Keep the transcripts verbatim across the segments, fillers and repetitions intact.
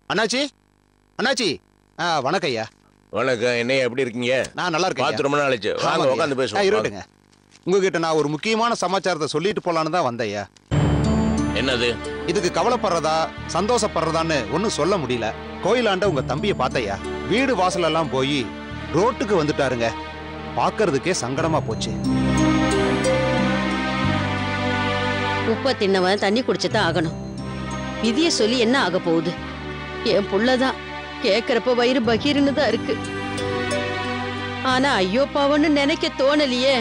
அண்ணாச்சி அண்ணாச்சி ஆ வணக்கம் ஐயா. வணக்கம். என்ன எப்படி இருக்கீங்க? நான் நல்லா இருக்கேன். பார்த்து ரொம்ப நாளைச்சு. வாங்க உட்காந்து பேசுவோம். இருட்டுங்க. உங்ககிட்ட நான் ஒரு முக்கியமான சமாச்சாரத்தை சொல்லிட்டு போலான்னு தான் வந்தேன் ஐயா. என்னது? இதுக்கு கவலைப்படுறதா சந்தோஷப்படுறதான்னு ஒன்னும் சொல்ல முடியல. கோயிலாண்ட உங்க தம்பியை பார்த்தையா, வீடு வாசல் எல்லாம் போய் ரோட்டுக்கு வந்துட்டாருங்க. பாக்குறதுக்கே சங்கடமா போச்சு. உப்ப தின்னவன் தண்ணி குடிச்சுதான் ஆகணும். விதிய சொல்லி என்ன ஆக போகுது? என் புள்ளதான் கேக்குறப்ப வயிறு பகீர்னு தான் இருக்கு. ஆனா ஐயோ பாவன்னு நினைக்க தோணலையே.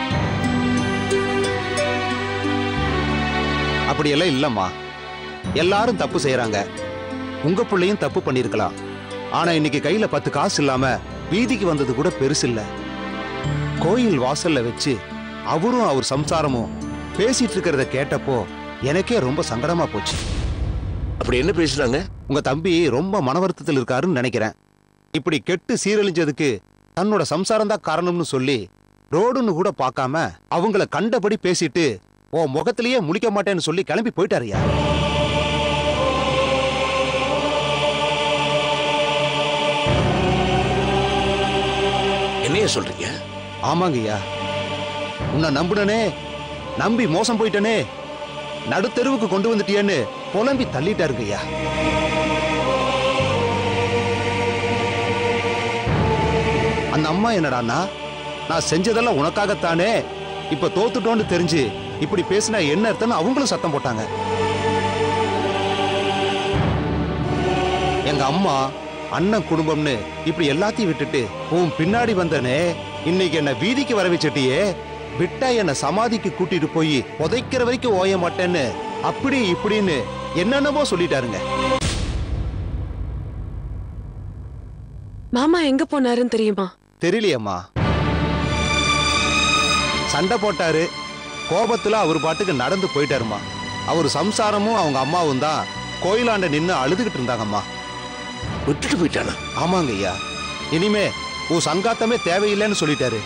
அப்படியெல்லாம் இல்லம்மா. எல்லாரும் தப்பு செய்யறாங்க. உங்க பிள்ளையும் தப்பு பண்ணிருக்கலாம். ஆனா இன்னைக்கு கையில பத்து காசு இல்லாம வீதிக்கு வந்தது கூட பெருசு இல்ல. கோயில் வாசல்ல வச்சு அவரும் அவர் சம்சாரமும் பேசிட்டு இருக்கிறத கேட்டப்போ எனக்கே ரொம்ப சங்கடமா போச்சு. அப்படி என்ன பேசுறாங்க? உங்க தம்பி ரொம்ப மனவருத்தத்தில் இருக்காருன்னு நினைக்கிறேன். இப்படி கெட்டு சீரழிஞ்சதுக்கு தன்னோட சம்சாரம் தான் காரணம்னு சொல்லி ரோடுன்னு கூட பார்க்காம அவங்கள கண்டபடி பேசிட்டு ஓ முகத்திலேயே முழிக்க மாட்டேன்னு சொல்லி கிளம்பி போயிட்டாருயா. என்னைய சொல்றீங்க? ஆமாங்கய்யா. உன்னை நம்புனனே, நம்பி மோசம் போயிட்டனே, நடுத்தெருவுக்கு கொண்டு வந்துட்டியன்னு புலம்பி தள்ளிட்டாருங்கய்யா. அந்த அம்மா என்னடான்னா, நான் செஞ்சதெல்லாம் உனக்காகத்தானே, இப்ப தோத்துட்டோன்னு தெரிஞ்சு இப்படி பேசினா என்ன அர்த்தம்னு அவங்களும் சத்தம் போட்டாங்க. எங்க அம்மா அண்ணன் குடும்பம்னு இப்படி எல்லாத்தையும் விட்டுட்டு உன் பின்னாடி வந்தனே, இன்னைக்கு என்ன வீதிக்கு வர வச்சிட்டியே, விட்டா என்ன சமாதிக்கு கூட்டிட்டு போய் புதைக்கிற வரைக்கும் ஓய மாட்டேன்னு அப்படி இப்படின்னு என்னென்னமோ சொல்லிட்டாருங்க. மாமா எங்க போனாருன்னு தெரியுமா? தெரியலையம்மா. சண்டை போட்டாரு. கோபத்துல அவர் பாட்டுக்கு நடந்து போயிட்டாருமா. அவர் சம்சாரமும் அவங்க அம்மாவும் தான் கோயிலாண்ட நின்னு அழுதுகிட்டு இருந்தாங்கம்மா. விட்டுட்டு போயிட்டானா? ஆமாங்க ஐயா. இனிமே உன் சங்காத்தமே தேவையில்லைன்னு சொல்லிட்டாரு.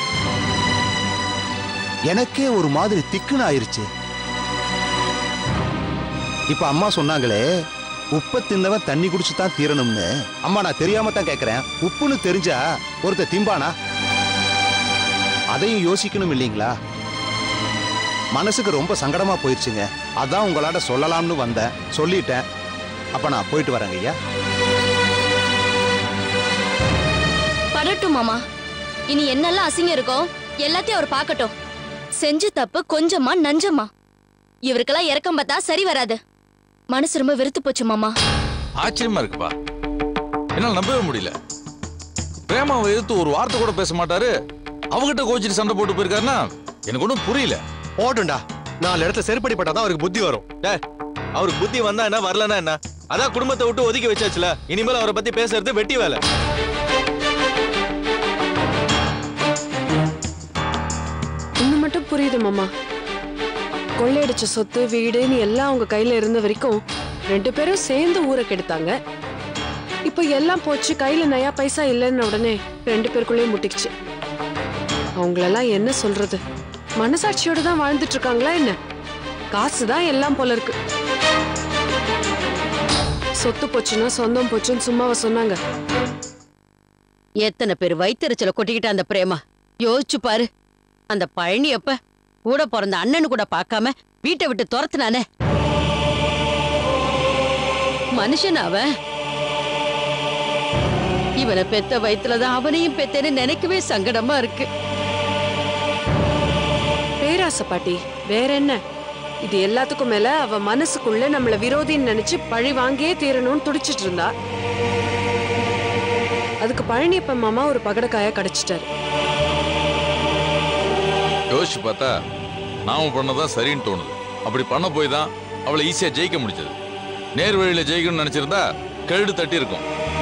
எனக்கே ஒரு மாதிரி திக்குன்னு ஆயிருச்சு. இப்ப அம்மா சொன்னாங்களே, உப்ப தின்னவன் தண்ணி குடிச்சுதான் தீரணும்னு. அம்மா நான் தெரியாம தான் கேக்குறேன். உப்புன்னு தெரிஞ்சா ஒருத்த திம்பானா? அதையும் யோசிக்கணும் இல்லீங்களா? மனசுக்கு ரொம்ப சங்கடமா போயிடுச்சுங்க. அதான் உங்களாட சொல்லலாம்னு வந்தேன். சொல்லிட்டேன். அப்ப நான் போயிட்டு வரேங்க ஐயா. படட்டும் மாமா. இனி என்னெல்லாம் அசிங்கம் இருக்கோ எல்லாத்தையும் அவர் பார்க்கட்டும். செஞ்ச தப்பு கொஞ்சமா நஞ்சமா. இவருக்கெல்லாம் இறக்கம் பார்த்தா சரி வராது. மனசு ரொம்ப வெறுத்து போச்சு மாமா. ஆச்சரியமா இருக்குப்பா. என்னால நம்பவே முடியல. பிரேமாவை எதிர்த்து ஒரு வார்த்தை கூட பேச மாட்டாரு. அவகிட்ட கோச்சிட்டு சண்டை போட்டு போயிருக்காருன்னா எனக்கு ஒன்றும் புரியல. போட்டுண்டா, நாலு இடத்துல செருப்படி பட்டாதான் அவருக்கு புத்தி வரும். அவருக்கு புத்தி வந்தா என்ன, வரலன்னா என்ன? அதான் குடும்பத்தை விட்டு ஒதுக்கி வச்சாச்சுல. இனிமேல் அவரை பத்தி பேசுறது வெட்டி வேலை. இன்னும் மட்டும் புரியுது மாமா. கொள்ளையடிச்ச சொத்து வீடுன்னு எல்லாம் அவங்க கையில இருந்த வரைக்கும் ரெண்டு பேரும் சேர்ந்து ஊரை கெடுத்தாங்க. இப்ப எல்லாம் போச்சு, கையில நயா பைசா இல்லைன்னு உடனே ரெண்டு பேருக்குள்ளேயும் முட்டிக்குச்சு. அவங்களெல்லாம் என்ன சொல்றது? மனசாட்சியோட தான் வாழ்ந்துட்டு இருக்காங்களா என்ன? காசுதான் எல்லாம் போல இருக்கு. சொத்து போச்சுன்னா சொந்தம் போச்சுன்னு சும்மாவா சொன்னாங்க? எத்தனை பேர் வயிற்றுச்சல கொட்டிக்கிட்ட அந்த பிரேமா யோசிச்சு பாரு. அந்த பழனி அப்ப கூட பிறந்த அண்ணனு கூட பார்க்காம வீட்டை விட்டு துரத்துனானே. மனுஷன் அவன். இவனை பெத்த வயிற்றுலதான் அவனையும் பெத்தேன்னு நினைக்கவே சங்கடமா இருக்கு. பேராசை பாட்டி, வேற என்ன? இது எல்லாத்துக்கும் மேல அவ மனசுக்குள்ள நம்மள விரோதின்னு நினைச்சு பழி வாங்கியே தீரணும்னு துடிச்சிட்டு இருந்தா. அதுக்கு பழனியப்ப மாமா ஒரு பகடக்காயா கிடைச்சிட்டாரு. யோசிச்சு பார்த்தா நாம பண்ணதான் சரின்னு தோணுது. அப்படி பண்ண போய் தான் அவளை ஈஸியா ஜெயிக்க முடிச்சது. நேர் வழியில ஜெயிக்கணும்னு நினைச்சிருந்தா கழுடு தட்டி இருக்கும்.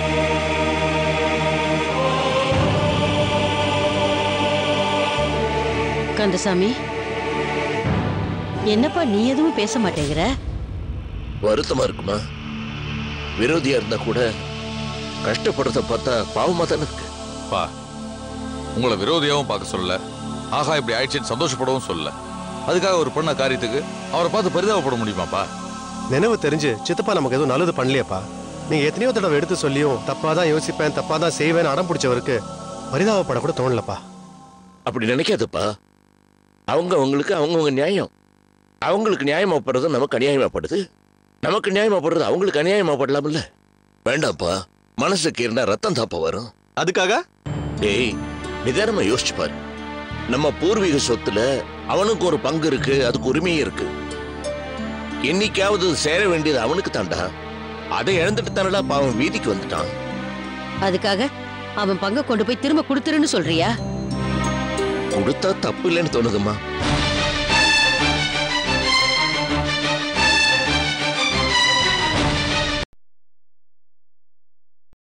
கந்தசாமி, என்னப்பா நீ எதுவும் பேச மாட்டேங்கிற? வருத்தமா இருக்குமா? விரோதியா இருந்தா கூட கஷ்டப்படுறத பார்த்தா பாவமா தானே இருக்கு. பா, உங்களை விரோதியாவும் பார்க்க சொல்லல, ஆகா இப்படி ஆயிடுச்சுன்னு சந்தோஷப்படவும் சொல்லல. அதுக்காக ஒரு பண்ண காரியத்துக்கு அவரை பார்த்து பரிதாபப்பட முடியுமாப்பா? நினைவு தெரிஞ்சு சித்தப்பா நமக்கு எதுவும் நல்லது பண்ணலையாப்பா. நீங்க எத்தனையோ தடவை எடுத்து சொல்லியும் தப்பாதான் யோசிப்பேன் தப்பாதான் செய்வேன் அடம் பிடிச்சவருக்கு பரிதாபப்பட கூட தோணலப்பா. அப்படி நினைக்காதப்பா. அவங்க அவங்களுக்கு அவங்கவுங்க நியாயம். அவங்களுக்கு நியாயமாப்படுறது நமக்கு அநியாயமாப்படுது, நமக்கு நியாயமாப்படுறது அவங்களுக்கு அநியாயமாப்படலாம்ல. வேண்டாம்ப்பா, மனசுக்கு இருந்தா ரத்தம் தாப்ப வரும். அதுக்காக டேய், நிதானமா யோசிச்சு பாரு. நம்ம பூர்வீக சொத்துல அவனுக்கு ஒரு பங்கு இருக்கு, அதுக்கு உரிமையும் இருக்கு. என்னைக்காவது சேர வேண்டியது அவனுக்கு தாண்டா. அதை இழந்துட்டு தானடா பாவம் வீதிக்கு வந்துட்டான். அதுக்காக அவன் பங்க கொண்டு போய் திரும்ப கொடுத்துருன்னு சொல்றியா? கொடுத்தா தப்பு இல்லைன்னு தோணுதுமா.